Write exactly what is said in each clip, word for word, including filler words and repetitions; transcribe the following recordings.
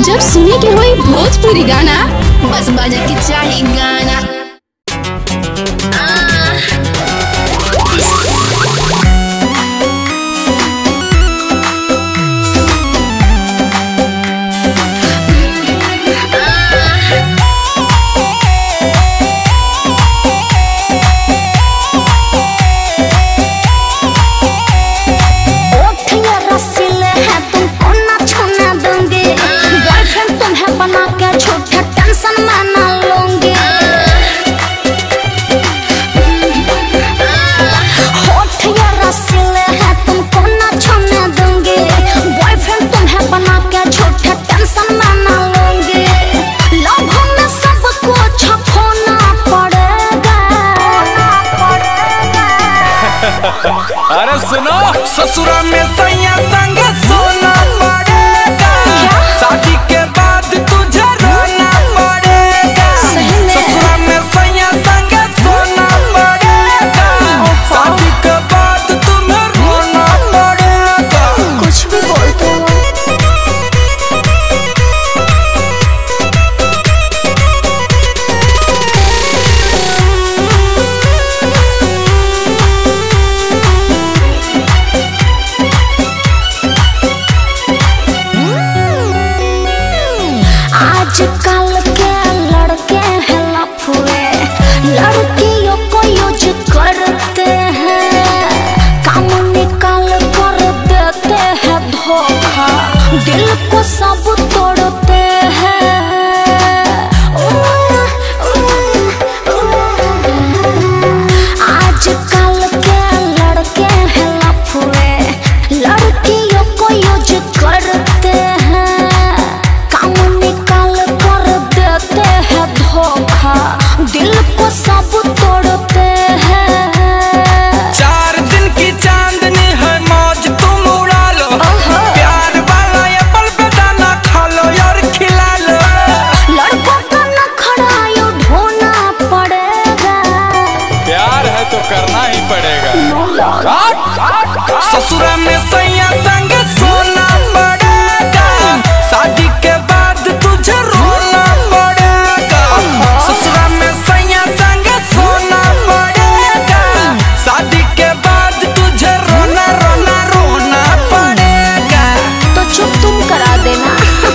जब सुने के होई भोजपुरी गाना बस बजे के चाही गाना। अरे सुनो, ससुरा में सैया संग सोना पड़ेगा, शादी के बाद तुझे रोना पड़ेगा। ससुरा में सैया संग सोना पड़ेगा, शादी के बाद तुम्हें रोना पड़ेगा। कुछ भी बोलते हो। आजकल के लड़के हैं लफुए, लड़कियों को यूज करते हैं, काम निकाल कर देते हैं धोखा, दिल को सब तोड़ते हैं। आजकल के लड़के हैं लफुए, लड़कियों को यूज करते हैं, धोखा, दिल को सब तोड़ते हैं। चार दिन की चांदनी है, मौज तुम उड़ा लो, प्यार वाला एप्पल पे दाना खा लो और खिला लो। लड़कों का नखरा यूं ढोना पड़ेगा, प्यार है तो करना ही पड़ेगा। ससुरा में सैया संग सोना पड़ेगा, शादी के बाद तुझे रोना पड़ेगा। ससुरा में सैया संग सोना पड़ेगा, शादी के बाद तुझे रोना रोना रोना पड़ेगा। तो चुप तुम करा देना।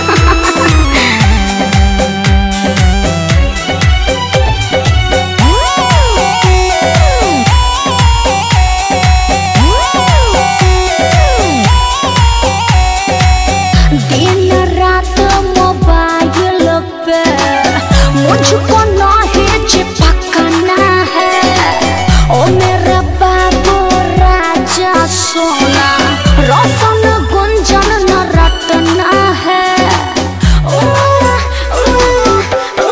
दिन रात मोबाइल पे मुझको नहीं चिपकना है, ओ मेरे बाबू राजा सोना, रोशन गुंजन न रटना है। ओ, ओ, ओ,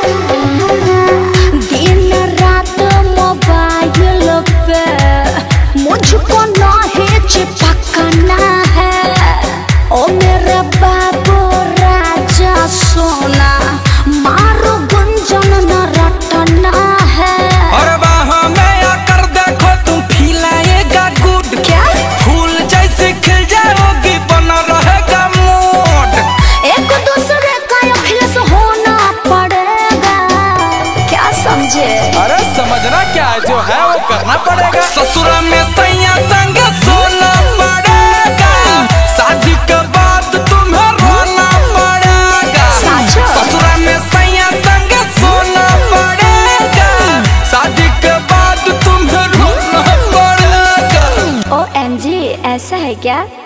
दिन रात मोबाइल पे मुझको नहीं चिपकना है, ओ मेरे बाबू राजा सोना, मारो गुंजन न रटना है। और बाहों में आकर देखो तुम खिलाएगा गुड, क्या फूल जैसे खिल जाओगी, बना रहेगा मूड। एक दूसरे का अखिलेश होना पड़ेगा, क्या समझे? अरे समझना क्या है, जो है वो करना पड़ेगा। ससुरा में सैया संग सोना पड़ेगा, शादी के बाद तुम्हें रोना पड़ेगा। ससुरा में सैया संग सोना पड़ेगा, शादी के बाद तुम्हें रोना पड़ेगा। ओ एम जी, ऐसा है क्या?